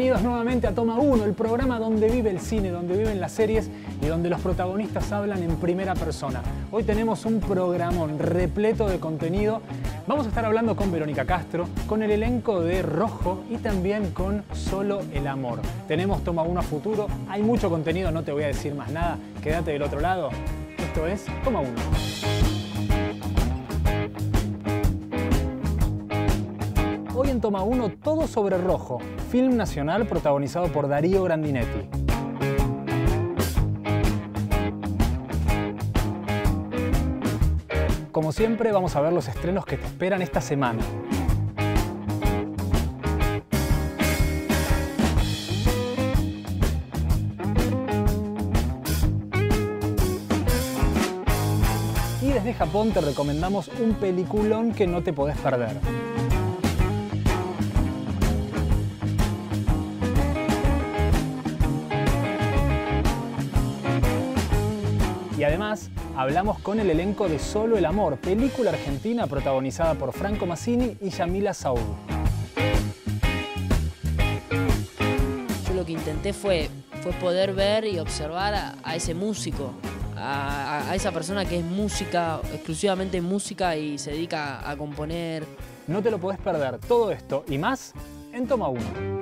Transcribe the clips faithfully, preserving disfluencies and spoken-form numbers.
Bienvenidos nuevamente a Toma uno, el programa donde vive el cine, donde viven las series y donde los protagonistas hablan en primera persona. Hoy tenemos un programón repleto de contenido. Vamos a estar hablando con Verónica Castro, con el elenco de Rojo y también con Solo el Amor. Tenemos Toma uno a futuro, hay mucho contenido, no te voy a decir más nada. Quédate del otro lado. Esto es Toma uno. Hoy en Toma uno, todo sobre Rojo, film nacional protagonizado por Darío Grandinetti. Como siempre, vamos a ver los estrenos que te esperan esta semana. Y desde Japón te recomendamos un peliculón que no te podés perder. Y además, hablamos con el elenco de Solo el Amor, película argentina protagonizada por Franco Massini y Yamila Saúl. Yo lo que intenté fue, fue poder ver y observar a, a ese músico, a, a esa persona que es música, exclusivamente música y se dedica a componer. No te lo podés perder, todo esto y más en Toma uno.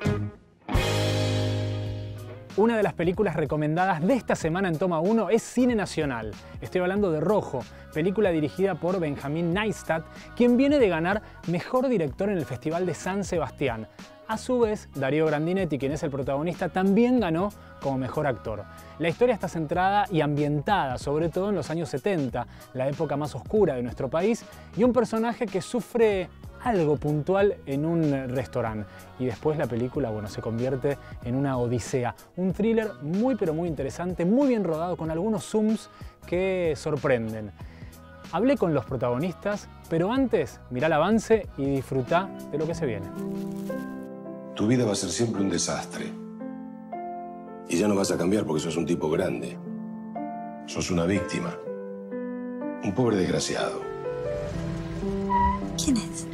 Una de las películas recomendadas de esta semana en Toma uno es cine nacional. Estoy hablando de Rojo, película dirigida por Benjamín Neistat, quien viene de ganar Mejor Director en el Festival de San Sebastián. A su vez, Darío Grandinetti, quien es el protagonista, también ganó como Mejor Actor. La historia está centrada y ambientada, sobre todo en los años setenta, la época más oscura de nuestro país, y un personaje que sufre algo puntual en un restaurante. Y después la película, bueno, se convierte en una odisea. Un thriller muy pero muy interesante, muy bien rodado, con algunos zooms que sorprenden. Hablé con los protagonistas, pero antes, mirá el avance y disfrutá de lo que se viene. Tu vida va a ser siempre un desastre. Y ya no vas a cambiar porque sos un tipo grande. Sos una víctima. Un pobre desgraciado. ¿Quién es?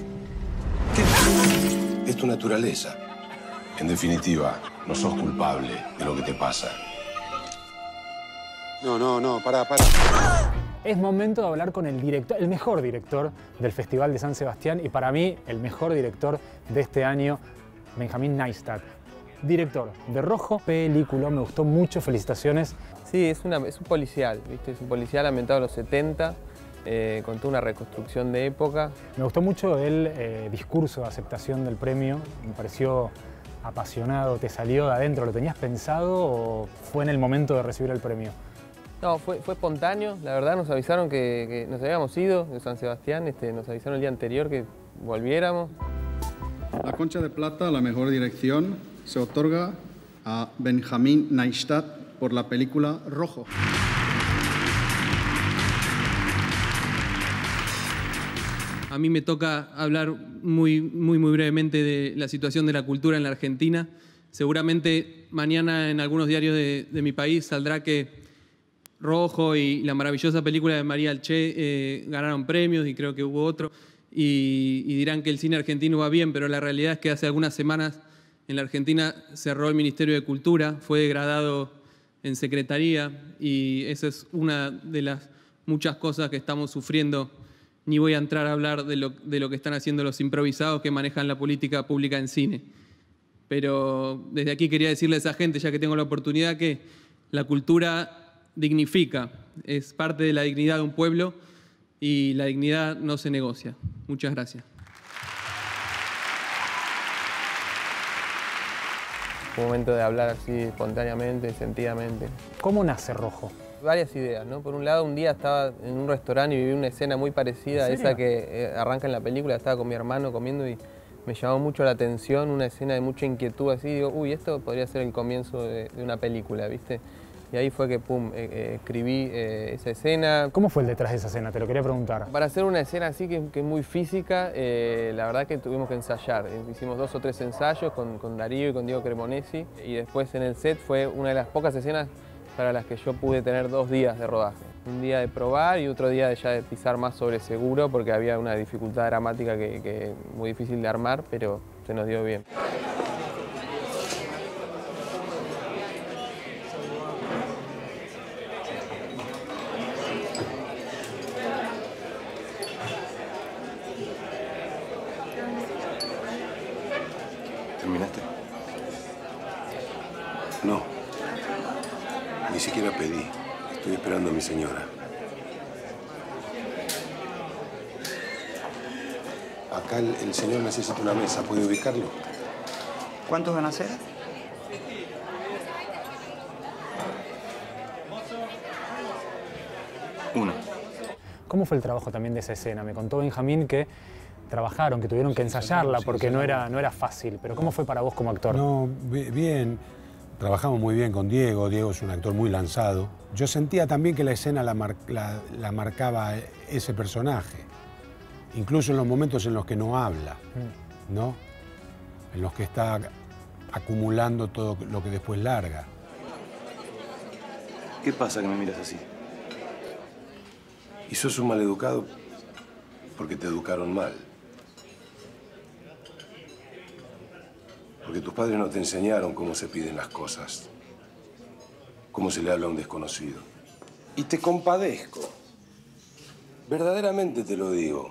Es tu naturaleza. En definitiva, no sos culpable de lo que te pasa. No, no, no, pará, pará. Es momento de hablar con el director, el mejor director del Festival de San Sebastián y para mí el mejor director de este año, Benjamín Neistat. Director de Rojo, película, me gustó mucho, felicitaciones. Sí, es, una, es un policial, ¿viste? Es un policial ambientado en los setenta. Eh, con toda una reconstrucción de época. Me gustó mucho el eh, discurso de aceptación del premio, me pareció apasionado. ¿Te salió de adentro? ¿Lo tenías pensado o fue en el momento de recibir el premio? No, fue, fue espontáneo. La verdad nos avisaron que, que nos habíamos ido de San Sebastián, este, nos avisaron el día anterior que volviéramos. La Concha de Plata, la mejor dirección, se otorga a Benjamín Neistat por la película Rojo. A mí me toca hablar muy, muy, muy brevemente de la situación de la cultura en la Argentina. Seguramente mañana en algunos diarios de, de mi país saldrá que Rojo y la maravillosa película de María Alché eh, ganaron premios y creo que hubo otro. Y, y dirán que el cine argentino va bien, pero la realidad es que hace algunas semanas en la Argentina cerró el Ministerio de Cultura, fue degradado en secretaría y esa es una de las muchas cosas que estamos sufriendo. Ni voy a entrar a hablar de lo, de lo que están haciendo los improvisados que manejan la política pública en cine. Pero desde aquí quería decirle a esa gente, ya que tengo la oportunidad, que la cultura dignifica, es parte de la dignidad de un pueblo y la dignidad no se negocia. Muchas gracias. Fue un momento de hablar así espontáneamente, sentidamente. ¿Cómo nace Rojo? Varias ideas, ¿no? Por un lado, un día estaba en un restaurante y viví una escena muy parecida a esa que eh, arranca en la película. Estaba con mi hermano comiendo y me llamó mucho la atención, una escena de mucha inquietud así. Digo, uy, esto podría ser el comienzo de, de una película, ¿viste? Y ahí fue que, pum, eh, eh, escribí eh, esa escena. ¿Cómo fue el detrás de esa escena? Te lo quería preguntar. Para hacer una escena así que, que es muy física, eh, la verdad que tuvimos que ensayar. Hicimos dos o tres ensayos con, con Darío y con Diego Cremonesi. Y después en el set fue una de las pocas escenas para las que yo pude tener dos días de rodaje. Un día de probar y otro día de ya de pisar más sobre seguro porque había una dificultad dramática que, que muy difícil de armar, pero se nos dio bien. siquiera pedí. Estoy esperando a mi señora. Acá el, el señor necesita una mesa. ¿Puede ubicarlo? ¿Cuántos van a ser? Uno. ¿Cómo fue el trabajo también de esa escena? Me contó Benjamín que trabajaron, que tuvieron que ensayarla porque no era, no era fácil. Pero ¿cómo fue para vos como actor? No, bien. Trabajamos muy bien con Diego. Diego es un actor muy lanzado. Yo sentía también que la escena la, mar, la, la marcaba ese personaje. Incluso en los momentos en los que no habla, ¿no? En los que está acumulando todo lo que después larga. ¿Qué pasa que me miras así? Y sos un maleducado porque te educaron mal. Porque tus padres no te enseñaron cómo se piden las cosas, cómo se le habla a un desconocido. Y te compadezco. Verdaderamente te lo digo.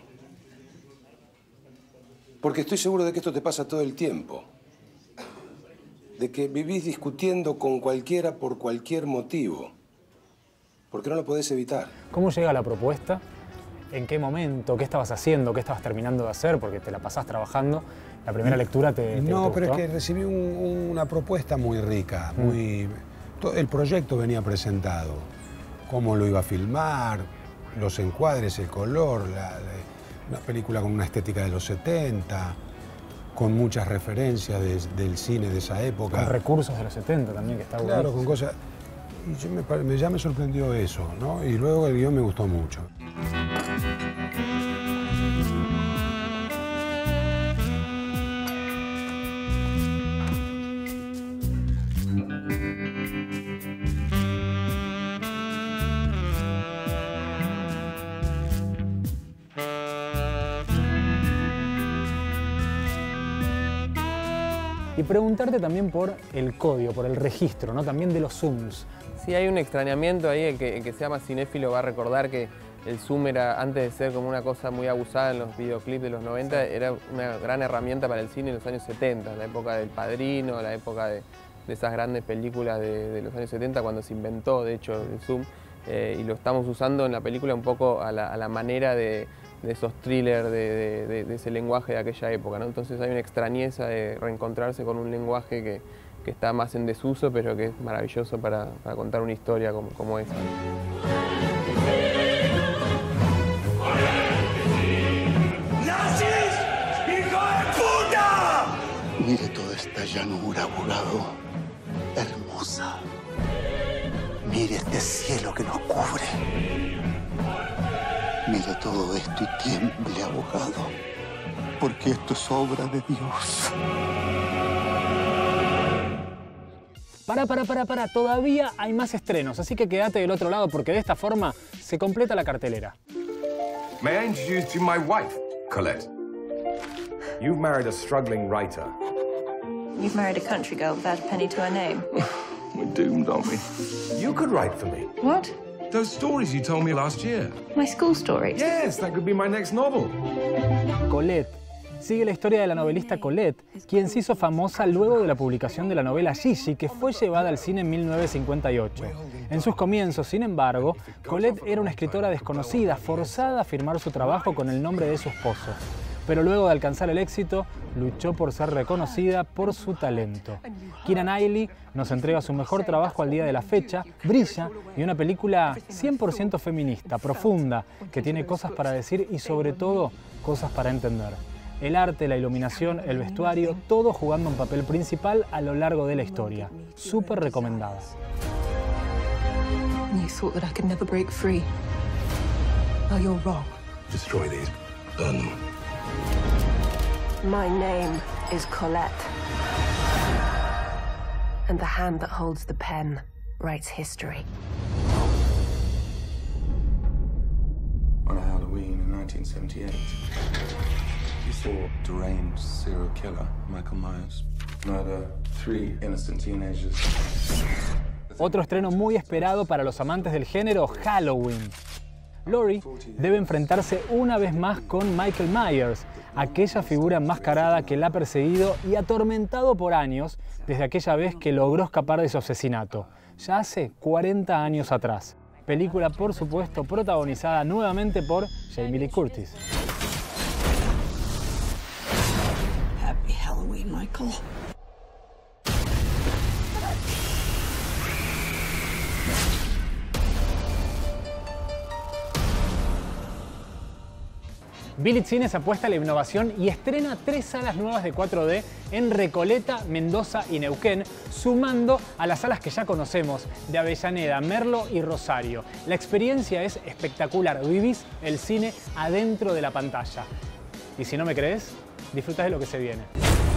Porque estoy seguro de que esto te pasa todo el tiempo. De que vivís discutiendo con cualquiera por cualquier motivo. Porque no lo podés evitar. ¿Cómo llega la propuesta? ¿En qué momento? ¿Qué estabas haciendo? ¿Qué estabas terminando de hacer? Porque te la pasás trabajando. ¿La primera lectura te, te No, te pero gustó? es que recibí un, una propuesta muy rica. Muy, todo, el proyecto venía presentado. Cómo lo iba a filmar, los encuadres, el color, la, la, una película con una estética de los setenta, con muchas referencias de, del cine de esa época. Con recursos de los setenta también, que está bueno. Claro, con cosas... Y yo me, me, ya me sorprendió eso, ¿no? Y luego el guión me gustó mucho. Y preguntarte también por el código, por el registro, ¿no? También de los zooms. Sí, hay un extrañamiento ahí, el que, el que sea más cinéfilo va a recordar que el zoom era, antes de ser como una cosa muy abusada en los videoclips de los noventa, era una gran herramienta para el cine en los años setenta, la época del Padrino, la época de, de esas grandes películas de, de los años setenta, cuando se inventó, de hecho, el zoom, eh, y lo estamos usando en la película un poco a la, a la manera de, de esos thrillers, de, de, de, de ese lenguaje de aquella época, ¿no? Entonces hay una extrañeza de reencontrarse con un lenguaje que, que está más en desuso, pero que es maravilloso para, para contar una historia como, como esa. ¡Nazis! ¡Hijo de puta! Mire toda esta llanura, abogado. Hermosa. Mire este cielo que nos cubre. Mire todo esto y tiemble, abogado. Porque esto es obra de Dios. Para, para, para, para, todavía hay más estrenos, así que quédate del otro lado porque de esta forma se completa la cartelera. May I introduce to you my wife, Colette? You've married a struggling writer. You've married a country girl without a penny to her name. We're doomed, aren't we? You could write for me. What? Those stories you told me last year. My school stories? Yes, that could be my next novel. Colette. Sigue la historia de la novelista Colette, quien se hizo famosa luego de la publicación de la novela Gigi, que fue llevada al cine en mil novecientos cincuenta y ocho. En sus comienzos, sin embargo, Colette era una escritora desconocida, forzada a firmar su trabajo con el nombre de su esposo. Pero luego de alcanzar el éxito, luchó por ser reconocida por su talento. Keira Knightley nos entrega su mejor trabajo al día de la fecha, Brilla, y una película cien por ciento feminista, profunda, que tiene cosas para decir y sobre todo, cosas para entender. El arte, la iluminación, el vestuario, todo jugando un papel principal a lo largo de la historia. Súper recomendada. You thought that I could never break free. Well, you're wrong. Destroy these. Burn them. My name is Colette. And the hand that holds the pen writes history. On a Halloween in nineteen seventy-eight, you saw deranged serial killer Michael Myers murder three innocent teenagers. Otro estreno muy esperado para los amantes del género, Halloween. Laurie debe enfrentarse una vez más con Michael Myers, aquella figura enmascarada que la ha perseguido y atormentado por años desde aquella vez que logró escapar de su asesinato. ya hace cuarenta años atrás. Película, por supuesto, protagonizada nuevamente por Jamie Lee Curtis. Happy Halloween, Michael. Billie Cines apuesta a la innovación y estrena tres salas nuevas de cuatro D en Recoleta, Mendoza y Neuquén, sumando a las salas que ya conocemos de Avellaneda, Merlo y Rosario. La experiencia es espectacular, vivís el cine adentro de la pantalla. Y si no me crees, disfrutás de lo que se viene.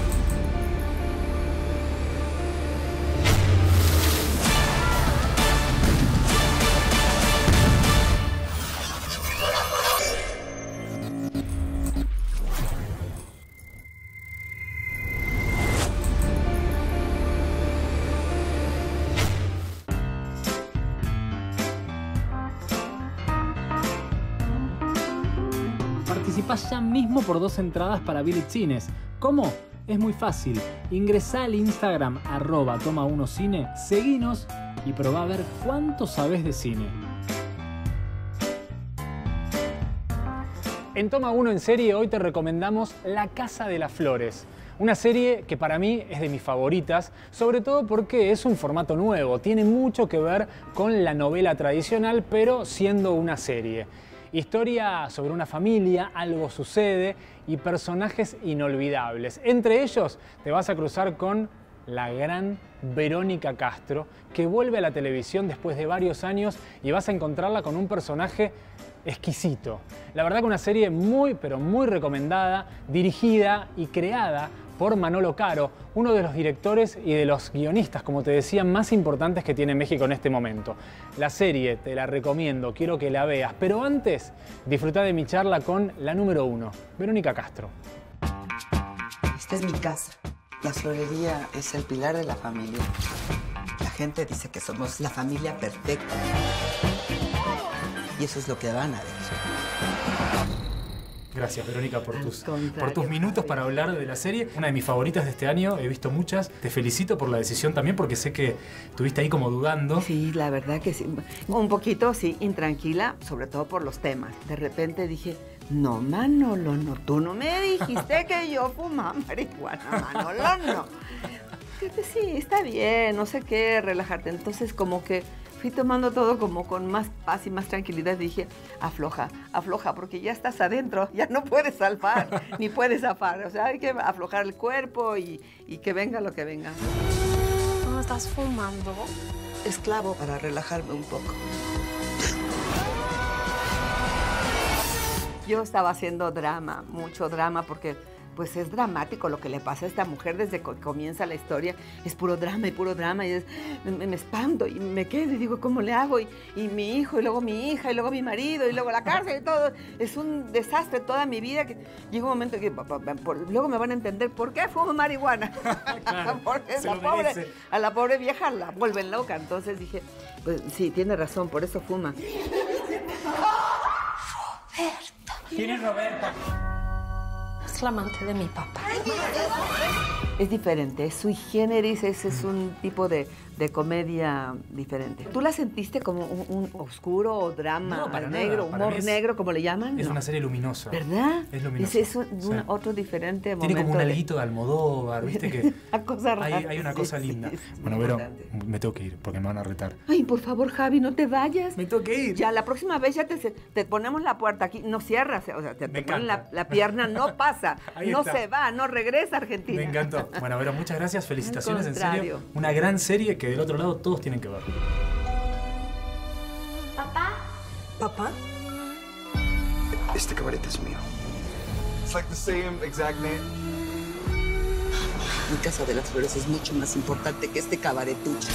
Participás ya mismo por dos entradas para Billie Cines. ¿Cómo? Es muy fácil. Ingresá al Instagram arroba toma uno cine, seguinos y probá a ver cuánto sabés de cine. En Toma uno en serie hoy te recomendamos La Casa de las Flores. Una serie que para mí es de mis favoritas, sobre todo porque es un formato nuevo. Tiene mucho que ver con la novela tradicional, pero siendo una serie. Historia sobre una familia, algo sucede y personajes inolvidables. Entre ellos te vas a cruzar con la gran Verónica Castro, que vuelve a la televisión después de varios años y vas a encontrarla con un personaje exquisito. La verdad que una serie muy, pero muy recomendada, dirigida y creada por Manolo Caro, uno de los directores y de los guionistas, como te decía, más importantes que tiene México en este momento. La serie te la recomiendo, quiero que la veas, pero antes disfruta de mi charla con la número uno, Verónica Castro. Esta es mi casa. La florería es el pilar de la familia. La gente dice que somos la familia perfecta. Y eso es lo que van a ver. Gracias, Verónica, por tus, por tus minutos para hablar de la serie. Una de mis favoritas de este año, he visto muchas. Te felicito por la decisión también, porque sé que estuviste ahí como dudando. Sí, la verdad que sí. Un poquito, sí, intranquila, sobre todo por los temas. De repente dije, no, Manolo, no, tú no me dijiste que yo fumaba marihuana, Manolo, no. Sí, está bien, no sé qué, relajarte. Entonces, como que fui tomando todo como con más paz y más tranquilidad. Dije, afloja, afloja, porque ya estás adentro, ya no puedes salvar, ni puedes zafar. O sea, hay que aflojar el cuerpo y, y que venga lo que venga. ¿Cómo estás fumando? Esclavo para relajarme un poco. Yo estaba haciendo drama, mucho drama, porque pues es dramático lo que le pasa a esta mujer desde que comienza la historia. Es puro drama y puro drama. Y es, me, me espanto y me quedo y digo, ¿cómo le hago? Y, y mi hijo, y luego mi hija, y luego mi marido, y luego la cárcel y todo. Es un desastre toda mi vida. Que llega un momento que por, luego me van a entender por qué fumo marihuana. Claro, porque la pobre, a la pobre vieja la vuelven loca. Entonces dije, pues sí, tiene razón, por eso fuma. Roberta. ¿Quién es Roberta? Es la amante de mi papá. Es diferente, es sui generis, es, es un tipo de, de comedia diferente. ¿Tú la sentiste como un, un oscuro o drama no, para negro, nada. Para humor es, negro, como le llaman? Es no. Una serie luminosa. ¿Verdad? Es luminosa. Es, es un, sí. un, otro diferente momento. Tiene como un de... alguito de Almodóvar, ¿viste? Que una cosa rara. Hay, hay una cosa sí, linda. Sí, bueno, Vero, me tengo que ir porque me van a retar. Ay, por favor, Javi, no te vayas. Me tengo que ir. Ya, la próxima vez ya te, te ponemos la puerta aquí. No cierras, o sea, te, te ponen la, la pierna, no pasa. no está. Se va, no regresa a Argentina. Me encantó. Bueno, Vero, muchas gracias. Felicitaciones, en serio. Una gran serie que del otro lado todos tienen que ver. ¿Papá? ¿Papá? Este cabaret es mío. It's like the same exact name. Mi Casa de las Flores es mucho más importante que este cabaretucho.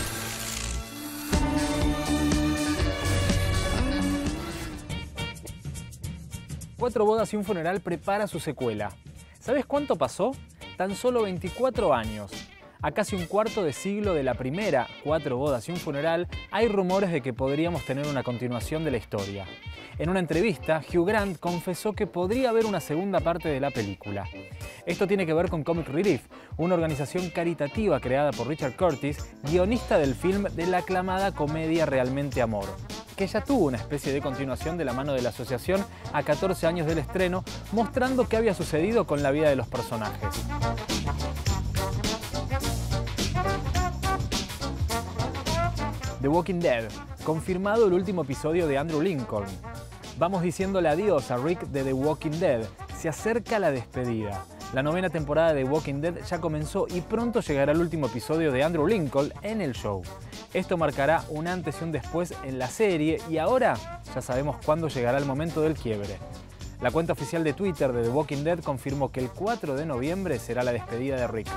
Cuatro bodas y un funeral prepara su secuela. ¿Sabes cuánto pasó? Tan solo veinticuatro años. A casi un cuarto de siglo de la primera, Cuatro bodas y un funeral, hay rumores de que podríamos tener una continuación de la historia. En una entrevista, Hugh Grant confesó que podría haber una segunda parte de la película. Esto tiene que ver con Comic Relief, una organización caritativa creada por Richard Curtis, guionista del film de la aclamada comedia Realmente Amor, que ya tuvo una especie de continuación de la mano de la asociación a catorce años del estreno, mostrando qué había sucedido con la vida de los personajes. The Walking Dead, confirmado el último episodio de Andrew Lincoln. Vamos diciéndole adiós a Rick de The Walking Dead. Se acerca la despedida. La novena temporada de The Walking Dead ya comenzó y pronto llegará el último episodio de Andrew Lincoln en el show. Esto marcará un antes y un después en la serie y ahora ya sabemos cuándo llegará el momento del quiebre. La cuenta oficial de Twitter de The Walking Dead confirmó que el cuatro de noviembre será la despedida de Rick.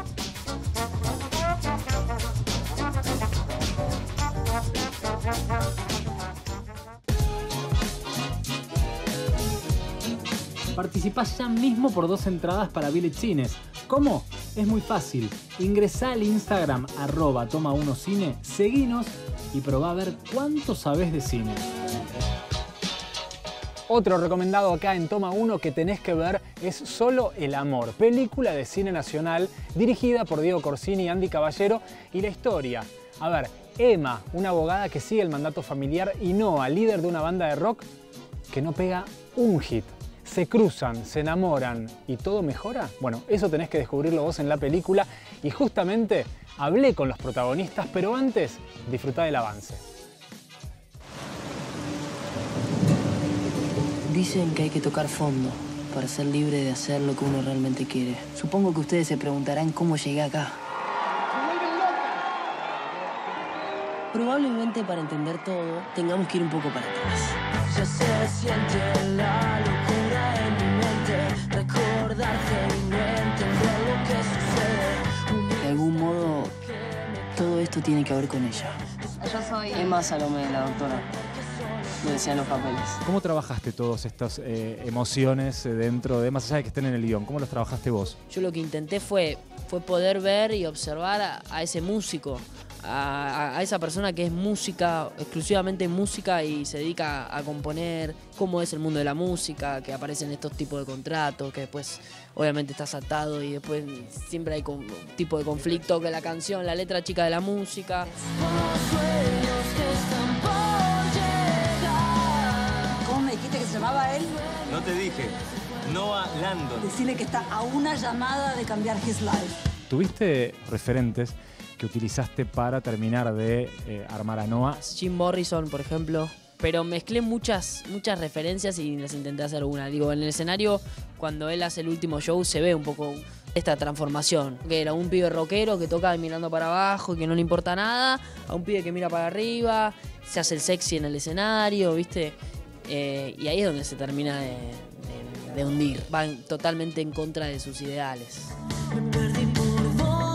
Participás ya mismo por dos entradas para Village Cines. ¿Cómo? Es muy fácil. Ingresá al Instagram arroba toma uno cine, seguinos y probá a ver cuánto sabés de cine. Otro recomendado acá en Toma uno que tenés que ver es Solo el amor, película de cine nacional dirigida por Diego Corsini y Andy Caballero. Y la historia, a ver, Emma, una abogada que sigue el mandato familiar, y Noah, líder de una banda de rock que no pega un hit. Se cruzan, se enamoran y todo mejora. Bueno, eso tenés que descubrirlo vos en la película y justamente hablé con los protagonistas, pero antes disfrutá del avance. Dicen que hay que tocar fondo para ser libre de hacer lo que uno realmente quiere. Supongo que ustedes se preguntarán cómo llegué acá. Probablemente para entender todo tengamos que ir un poco para atrás. Ya se siente la locura en mi mente, recordarte y no entender lo que sucede. De algún modo, todo esto tiene que ver con ella. Yo soy Emma Salomé, la doctora. Lo decían los papeles. ¿Cómo trabajaste todas estas eh, emociones dentro de, más allá de que estén en el guión? ¿Cómo los trabajaste vos? Yo lo que intenté fue, fue poder ver y observar a, a ese músico, a, a esa persona que es música, exclusivamente música y se dedica a, a componer, cómo es el mundo de la música, que aparecen estos tipos de contratos, que después obviamente estás atado y después siempre hay un tipo de conflicto, que la canción, la letra chica de la música. ¿Dijiste que se llamaba él? No te dije. Noah Landon. Decirle que está a una llamada de cambiar his life. ¿Tuviste referentes que utilizaste para terminar de eh, armar a Noah? Jim Morrison, por ejemplo. Pero mezclé muchas, muchas referencias y las intenté hacer una. Digo, en el escenario, cuando él hace el último show, se ve un poco esta transformación. Que era un pibe rockero que toca mirando para abajo y que no le importa nada, a un pibe que mira para arriba, se hace el sexy en el escenario, ¿viste? Eh, y ahí es donde se termina de, de, de hundir. Van totalmente en contra de sus ideales. Me perdí por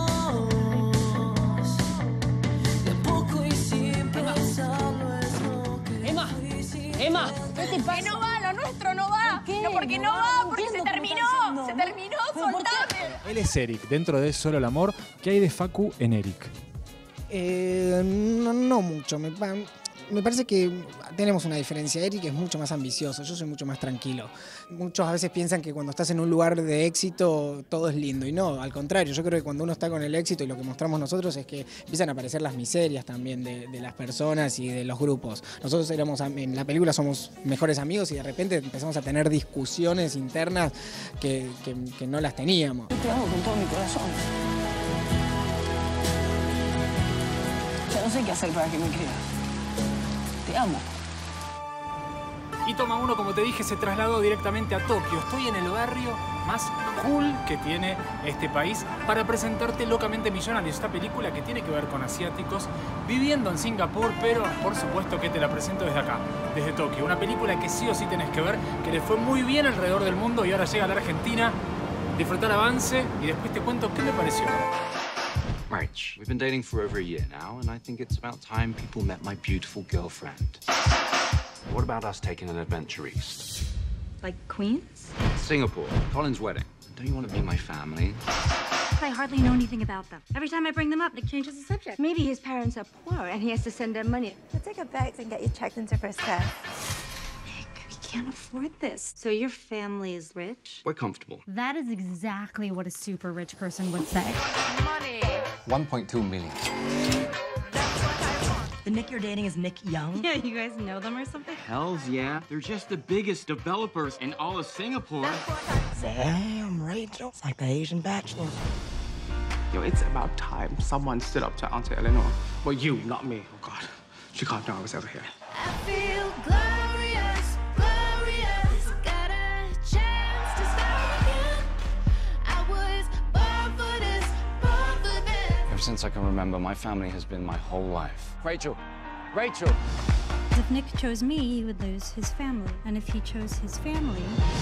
vos, de poco y sin pensarlo es lo que... ¡Emma! ¡Emma! ¿Qué te pasa? Que no va, lo nuestro no va. ¿Por qué? No, porque no, No, va, no porque se entiendo terminó. qué Se me terminó, ¿Pero por soltame. Él es Eric, dentro de Solo el amor. ¿Qué hay de Facu en Eric? Eh, no, no mucho. Me, me parece que tenemos una diferencia. Eric es mucho más ambicioso, yo soy mucho más tranquilo. Muchos a veces piensan que cuando estás en un lugar de éxito todo es lindo, y no, al contrario. Yo creo que cuando uno está con el éxito, y lo que mostramos nosotros es que empiezan a aparecer las miserias también de, de las personas y de los grupos. Nosotros éramos, en la película somos mejores amigos y de repente empezamos a tener discusiones internas que, que, que no las teníamos. Yo te amo con todo mi corazón. Ya no sé qué hacer para que me creas. Te amo. Y Toma uno, como te dije, se trasladó directamente a Tokio. Estoy en el barrio más cool que tiene este país para presentarte Locamente Millonarios, esta película que tiene que ver con asiáticos viviendo en Singapur, pero por supuesto que te la presento desde acá, desde Tokio. Una película que sí o sí tenés que ver, que le fue muy bien alrededor del mundo y ahora llega a la Argentina. Disfrutar avance y después te cuento qué me pareció. March, we've been dating for over a year now, and I think it's about time people met my beautiful girlfriend. What about us taking an adventure east? Like Queens? Singapore, Colin's wedding. Don't you want to meet my family? I hardly know anything about them. Every time I bring them up, Nick changes the subject. Maybe his parents are poor and he has to send them money. Let's take a bags and get you checked into first class. Can't afford this. So your family is rich? We're comfortable. That is exactly what a super rich person would say. Money. one point two million. The Nick you're dating is Nick Young? Yeah, you guys know them or something? Hells yeah. They're just the biggest developers in all of Singapore. Damn, Rachel. It's like the Asian Bachelor. Yo, it's about time someone stood up to Auntie Eleanor. Well, you, not me. Oh, God. She can't know I was ever here. I feel glorious, glorious. Got a chance to start again. I was born for this, born for this. Ever since I can remember, my family has been my whole life. Rachel! Rachel! If Nick chose me, he would lose his family. And if he chose his family,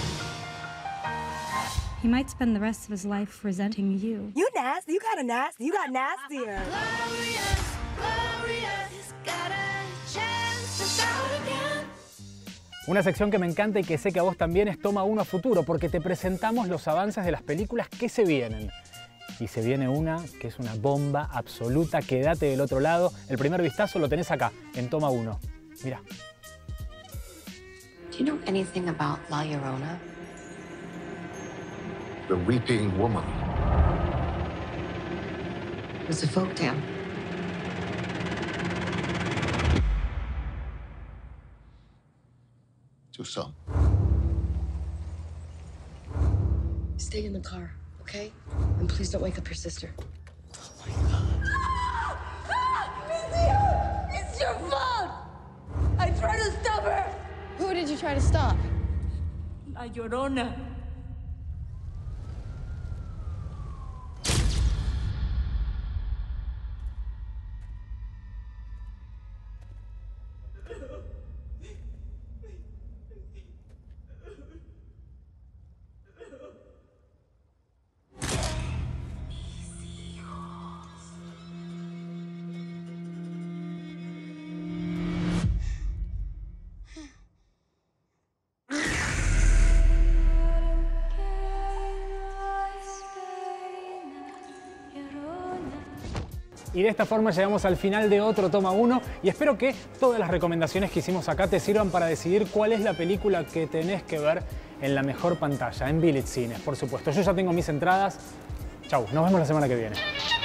he might spend the rest of his life resenting you. You nasty. You got a nasty. You got nastier. Glorious, glorious. Got a chance to start again. Una sección que me encanta y que sé que a vos también es Toma Uno Futuro, porque te presentamos los avances de las películas que se vienen. Y se viene una que es una bomba absoluta. Quédate del otro lado. El primer vistazo lo tenés acá, en Toma Uno. Mirá. Do you know anything about La Llorona? The Weeping Woman. It's a folktale. To some. Stay in the car, okay? And please don't wake up your sister. It's your fault! I tried to stop her! Who did you try to stop? La Llorona. Y de esta forma llegamos al final de otro Toma Uno y espero que todas las recomendaciones que hicimos acá te sirvan para decidir cuál es la película que tenés que ver en la mejor pantalla, en Village Cines, por supuesto. Yo ya tengo mis entradas. Chau, nos vemos la semana que viene.